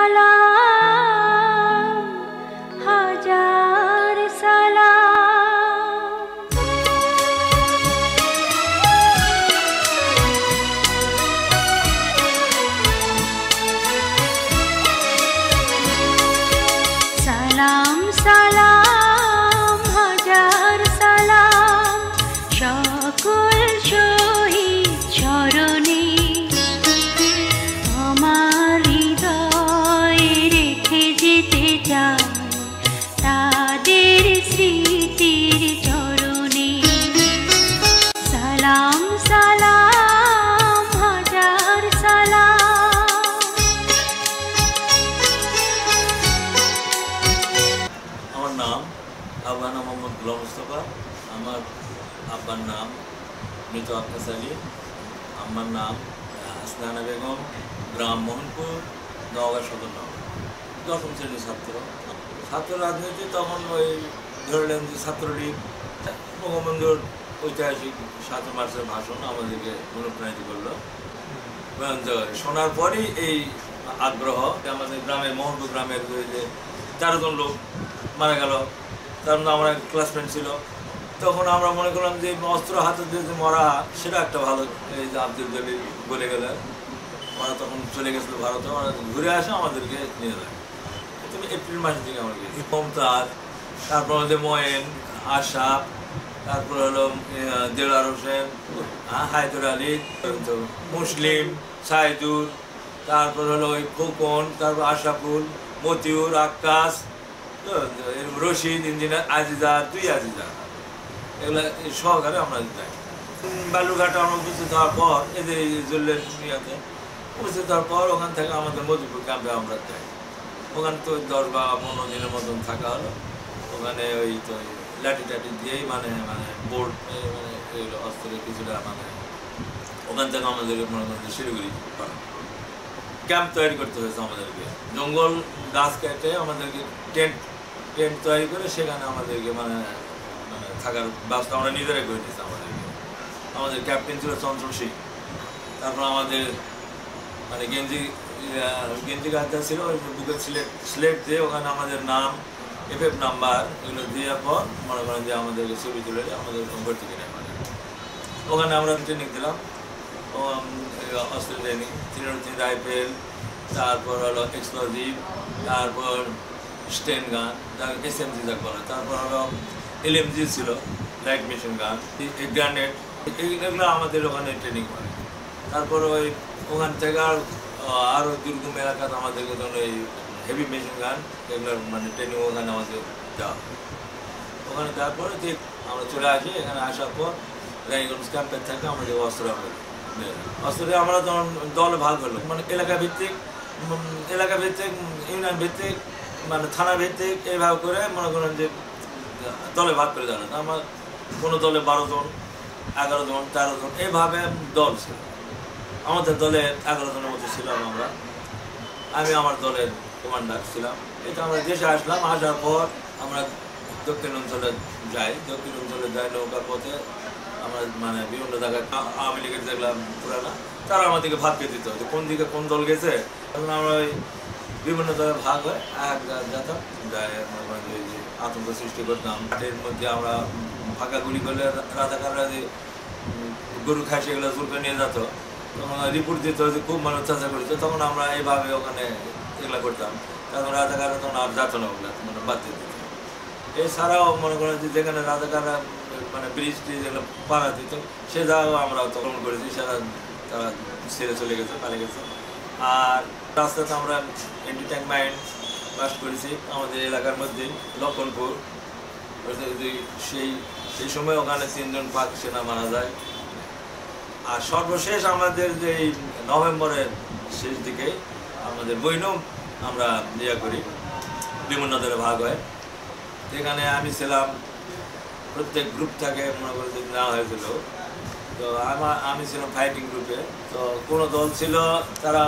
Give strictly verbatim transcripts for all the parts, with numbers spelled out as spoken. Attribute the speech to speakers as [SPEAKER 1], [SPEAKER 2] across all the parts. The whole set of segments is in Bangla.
[SPEAKER 1] সালাম হাজার সালাম সালাম সালাম হাজার সালাম সকল শহীদ চরণে আমার হৃদয়ে রেখে যেতে চাই তাদের স্মৃতির চরণে সালাম সালাম হাজার সালাম।
[SPEAKER 2] আমার নাম আবানা মোহাম্মদ গোলাম মুস্তাফা। আমার আব্বার নাম মৃত আক্কাস আলী, আমার নাম হাসনানা বেগম, গ্রাম মোহনপুর, নওগাঁ সদর নগর। দশম শ্রেণীর ছাত্র। ছাত্র রাজনীতি তখন ওই ধরলেন যে ছাত্রলীগ, বঙ্গবন্ধুর ঐতিহাসিক সাত মার্চের ভাষণ আমাদেরকে অনুপ্রাণিত করলো। শোনার পরই এই আগ্রহ। আমাদের গ্রামের মোহনপুর গ্রামের যে চারজন লোক মারা গেল, তার মধ্যে আমার ক্লাসমেট ছিল। তখন আমরা মনে করলাম যে অস্ত্র হাতে দিয়ে যে মরা, সেটা একটা ভালো। এই যে আব্দুল জলিল বলে গেলে, ওরা তখন চলে গেছিলো ভারতে, ওরা ঘুরে আসে আমাদেরকে নিয়ে যায়। তুমি এপ্রিল মাসের দিকে আমরা গেছি। মমতাজ, তারপর আমাদের ময়েন, আশাফ, তারপর হলো দেলার হোসেন, হায়দর আলী, মুসলিম, সাইদুর, তারপর হলো ওই খোকন, তারপর আশাফুল, মতিউর, আক্কাস, রশিদ, ইঞ্জিনিয়ার আজিজা, দুই আজিজা, এগুলো সহকারে আমরা যাই। বালুরঘাটে আমরা উপস্থিত হওয়ার পর এদের জল্লের ইয়াতে উপস্থিত হওয়ার পর ওখান থেকে আমাদের মধুপুর ক্যাম্পে আমরা যাই। ওখানে তো দশ বা পনেরো দিনের মতন থাকা হলো। ওখানে ওই তো লাঠি টাঠি দিয়েই মানে মানে বোর্ড মানে এগুলো অস্ত্রের কিছুটা মানে ওখান থেকে আমাদেরকে মনে করেন শিলিগুড়ি করা ক্যাম্প তৈরি করতে হয়েছে আমাদেরকে। জঙ্গল গাছ কেটে আমাদেরকে টেন্ট টেন্ট তৈরি করে সেখানে আমাদেরকে মানে মানে থাকার ব্যবস্থা আমরা নিজেরাই করে দিয়েছি আমাদেরকে। আমাদের ক্যাপ্টেন ছিল চঞ্চল সিং। তারপর আমাদের মানে গেঞ্জি গেঞ্জি গাছটা ছিল, ওই বুকের স্লেট স্লেট দিয়ে ওখানে আমাদের নাম, এফ এফ নাম্বার এগুলো দেওয়ার পর মনে করেন যে আমাদেরকে ছবি তুলে আমাদের ভর্তি কিনে মানে ওখানে আমরা ট্রেনিং দিলাম। অস্ত্র ট্রেনিং, তিন রাইফেল, তারপর হলো এক্সপ্লোজিভ, তারপর স্টেন গান, এস এম জি যাক বলে, তারপর হলো এল এম জি ছিল, লাইট মেশিন গান, গ্রানেড, এগুলো আমাদের ওখানে ট্রেনিং করে। তারপর ওই ওখান থেকে আর আরও দুর্গম এলাকাতে আমাদেরকে ধরুন এই হেভি মেশিন গান এগুলোর মানে ট্রেনিং ওখানে আমাদের যাওয়া। ওখানে যাওয়ার পরে ঠিক আমরা চলে আসি। এখানে আসার পর রায়গঞ্জ ক্যাম্পের থেকে আমাদের অস্ত্র অস্ত্র আমরা তখন দলে ভাগ হলো, মানে এলাকা ভিত্তিক এলাকা ভিত্তিক ইউনিয়ন ভিত্তিক মানে থানা ভিত্তিক এইভাবে করে মনে করেন যে দলে ভাগ করে দেওয়া। আমার কোনো দলে বারো জন, এগারো জন, তেরো জন এইভাবে দল ছিল। আমাদের দলে এগারো জনের মতো ছিলাম আমরা। আমি আমার দলের কমান্ডার ছিলাম। এটা আমরা দেশে আসলাম। আসার পর আমরা দক্ষিণ অঞ্চলে যাই। দক্ষিণ অঞ্চলে যাই নৌকার পথে আমরা মানে বিভিন্ন জায়গায় আওয়ামী লীগের দেখলাম পুরানা, তারা আমাদেরকে ভাগ পেয়ে দিত যে কোন দিকে কোন দল গেছে। তখন আমরা ওই বিভিন্ন দলে ভাগ হয়ে এক যেতাম, যাই যে আতঙ্ক সৃষ্টি করতাম। মাঠের মধ্যে আমরা ফাঁকা গুলি করলে রাজাকাররা যে গরু খাসি এগুলো চুলকে নিয়ে যেত, তখন রিপোর্ট দিত যে খুব মানুষ চাষা করেছে। তখন আমরা এইভাবে ওখানে এগুলো করতাম। তখন রাজাকাররা তখন আর যেত না, ওগুলো মানে বাদ দিয়ে দিত। এছাড়াও মনে করেন যে যেখানে রাজাকাররা মানে ব্রিজ ট্রিজ এগুলো পাড়া দিত, সে জায়গাও আমরা তখন করেছি। সেটা তারা ছেড়ে চলে গেছে, পালিয়ে গেছে। আর রাস্তাতে আমরা এন্টি ট্যাঙ্ক মাইন্ড বাস করেছি আমাদের এলাকার মধ্যেই, লক্ষণপুর। সেই সেই সময় ওখানে তিনজন পাক সেনা মারা যায়। আর সর্বশেষ আমাদের যে নভেম্বরের শেষ দিকে আমাদের বৈনম আমরা ইয়ে করি, বিভিন্ন দলে ভাগ হয়। সেখানে আমি ছিলাম, প্রত্যেক গ্রুপ থেকে মনে করে যে নেওয়া হয়েছিল। তো আমার আমি ছিলাম ফাইটিং গ্রুপে। তো কোনো দল ছিল তারা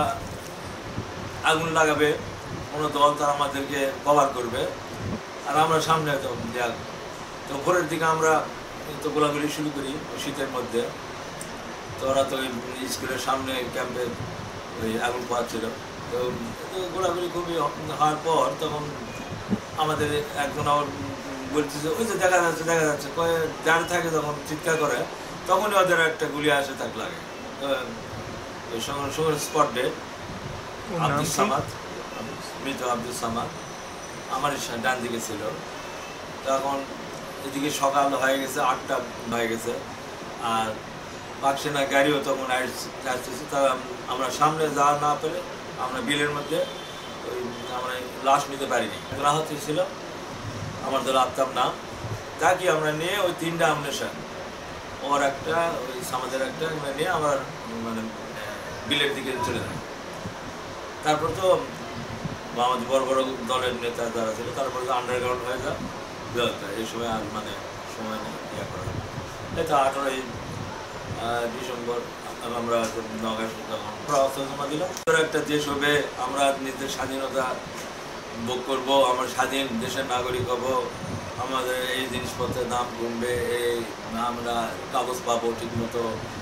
[SPEAKER 2] আগুন লাগাবে, কোনো দল তারা আমাদেরকে কভার করবে, আর আমরা সামনে তো দেখ। তো ভোরের দিকে আমরা তো গোলাগুলি শুরু করি শীতের মধ্যে। তো ওরা তো ওই স্কুলের সামনে ক্যাম্পে ওই আগুন পোহাচ্ছিল। তো তো তো ঘোরাঘুরি খুবই হওয়ার পর তখন আমাদের একজন আমার বলতেছে ওই যে দেখা যাচ্ছে দেখা যাচ্ছে কয়ে যারা থাকে তখন চিৎকার করে তখনই ওদের একটা গুলি আসে তাক লাগে। ওই সঙ্গে সঙ্গে স্পট ডেট আব্দুল সামাদ, মৃত আব্দুল সামাদ আমার ডান দিকে ছিল। তখন এদিকে সকাল হয়ে গেছে, আটটা হয়ে গেছে, আর পাকসেনা গাড়িও তখন আসতেছে। তা আমরা সামনে যাওয়া না পেরে আমরা বিলের মধ্যে ওই আমরা লাশ নিতে পারিনি। রাহত ছিল আমার দল আত্মার নাম, তাকে আমরা নিয়ে ওই তিনটা আমনেশন ওর একটা ওই সামাদের একটা আমরা নিয়ে আমার মানে বিলের দিকে চলে যাই। তারপর তো আমাদের বড় বড় দলের নেতা যারা ছিল তারপরে তো আন্ডারগ্রাউন্ড হয়ে যায় বিভাগটা, এই সময় আর মানে সময় নেই ইয়ে করা। এই তো আঠারোই ডিসেম্বর আমরা নগাঁয় অস্ত্র জমা দিলাম। একটা দেশ হবে, আমরা নিজের স্বাধীনতা ভোগ করবো, আমরা স্বাধীন দেশের নাগরিক হব, আমাদের এই জিনিসপত্রের দাম কমবে, এই আমরা কাগজ পাবো ঠিক মতো,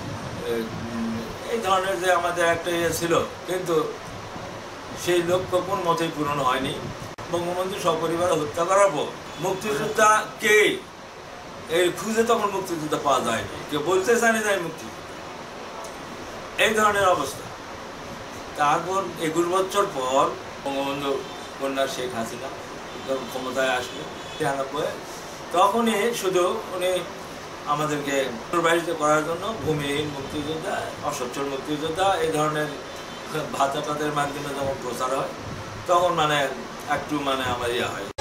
[SPEAKER 2] এই ধরনের যে আমাদের একটা ইয়ে ছিল। কিন্তু সেই লক্ষ্য কোন মতেই পূরণ হয়নি। বঙ্গবন্ধু সপরিবার হত্যা করার পর মুক্তিযোদ্ধা কে এই খুঁজে তখন মুক্তিযোদ্ধা পাওয়া যায়নি, কেউ বলতে চায়নি যায় মুক্তি, এই ধরনের অবস্থা। তারপর একুশ বছর পর বঙ্গবন্ধু কন্যা শেখ হাসিনা যখন ক্ষমতায় আসলো তিরানব্বই, তখনই শুধু উনি আমাদেরকে প্রবাহিত করার জন্য ভূমিহীন মুক্তিযোদ্ধা, অসচ্ছল মুক্তিযোদ্ধা এই ধরনের ভাতা টাতের মাধ্যমে যখন প্রচার হয় তখন মানে একটু মানে আমার ইয়ে হয়।